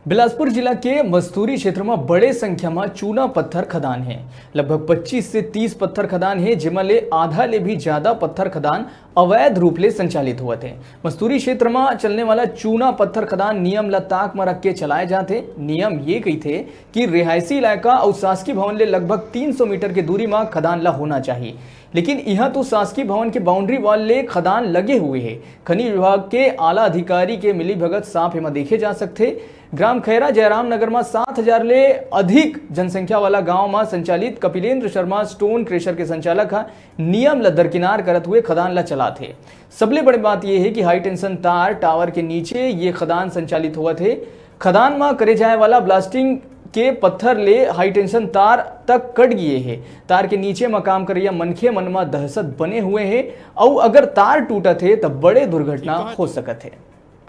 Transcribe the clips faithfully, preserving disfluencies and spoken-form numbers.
बिलासपुर जिला के मस्तूरी क्षेत्र में बड़े संख्या में चूना पत्थर खदान है। लगभग पच्चीस से तीस पत्थर खदान है, जिसमें ले आधा ले भी ज्यादा पत्थर खदान अवैध रूप से संचालित हुए थे। मस्तूरी क्षेत्र में चलने वाला चूना पत्थर खदान नियम ला ताक में रख के चलाए जाते। नियम ये कही थे कि रिहायशी इलाका और शासकीय भवन ले लगभग तीन सौ मीटर की दूरी में खदान ला होना चाहिए, लेकिन यहाँ तो शासकीय भवन के बाउंड्री वॉल ले खदान लगे हुए हैं। खनिज विभाग के आला अधिकारी के मिली भगत साफ एवं देखे जा सकते। ग्राम खैरा जयराम नगर में सात हजार ले अधिक जनसंख्या वाला गांव में संचालित कपिलेंद्र शर्मा स्टोन क्रेशर के संचालक है नियम ला दरकिनार करत हुए खदान ला चला थे। सबले बड़ी बात यह है कि हाई टेंशन तार टावर के नीचे ये खदान संचालित हुआ थे। खदान में करे जाए वाला ब्लास्टिंग के पत्थर ले हाई टेंशन तार तक कट गए हैं। तार के नीचे में काम करिया मनखे मन में दहशत बने हुए हैं और अगर तार टूटा थे तब बड़े दुर्घटना हो सकत है।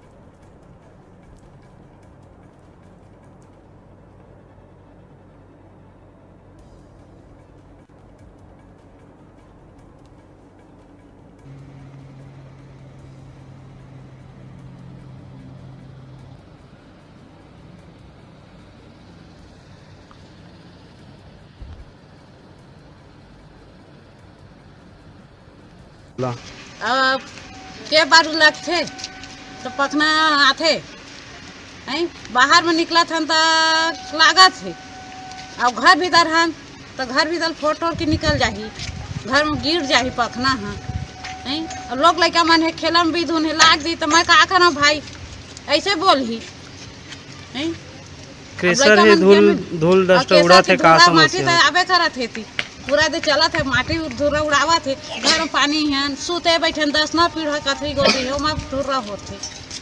अब के बार लग थे तो पखना आते हैं, बाहर में निकला था तो लागा थे। अब घर भीतर हन तो घर भीतर फोड़ फोड़ के निकल जाही, घर में गिर जाही पखना हाँ हैं। और लोग लड़का मन है खेला में भी धुन है लाग दी तो मैं का करा भाई ऐसे बोल ही हैं। क्रेशर है धूल धूल डस्ट उड़ा थे का समस्या अबे करा थे पूरा दे चला थे माटी धुरा उड़ावा थे। घर में पानी है सूते बैठे दस ना पीढ़ा कथी गोदी हो मैं धुरा होते।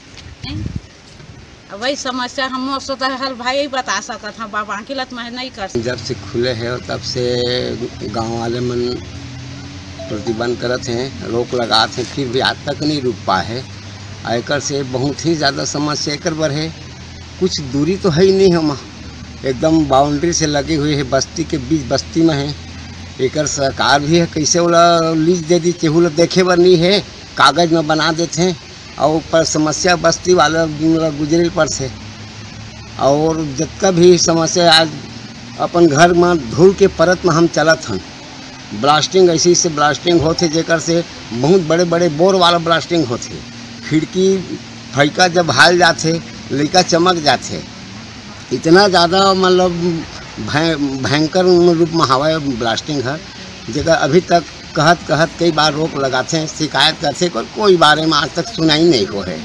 अब वही समस्या हम सोचा हल भाई बता सकता था बाबा की लत में नहीं कर। जब से खुले हैं और तब से गांव वाले मन प्रतिबंध करते हैं, रोक लगाते हैं, फिर भी आज तक नहीं रुक पाए है। आयकर से बहुत ही ज़्यादा समस्या एक बार है। कुछ दूरी तो है ही नहीं, हम एकदम बाउंड्री से लगी हुई है, बस्ती के बीच बस्ती में है। एक सरकार भी है कैसे वाला लीज दे दी, केहू देखे बर नहीं है, कागज में बना देते हैं और पर समस्या बस्ती वाला गुजरे पर से। और जितना भी समस्या आज अपन घर में धूल के परत में हम चलत हन। ब्लास्टिंग ऐसी से ब्लास्टिंग होते जेकर से बहुत बड़े बड़े बोर वाला ब्लास्टिंग होते। खिड़की फैका जब हाल जाते लड़का चमक जाते। इतना ज़्यादा मतलब भयंकर रूप में हवा ब्लास्टिंग है, जगह अभी तक कहत कहत कई बार रोक लगाते हैं, शिकायत करते हैं, कोई बारे में आज तक सुनाई नहीं हो है।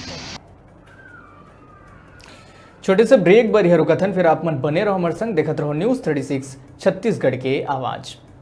छोटे से ब्रेक बर रुकथन, फिर आप मन बने रहो हमारे संग, देखते रहो न्यूज़ छत्तीस छत्तीसगढ़ के आवाज।